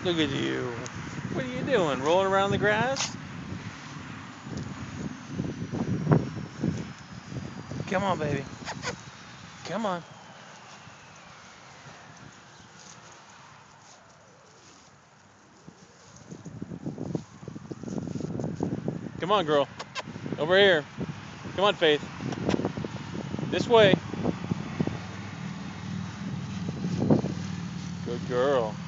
Look at you. What are you doing? Rolling around the grass? Come on, baby. Come on. Come on, girl. Over here. Come on, Faith. This way. Good girl.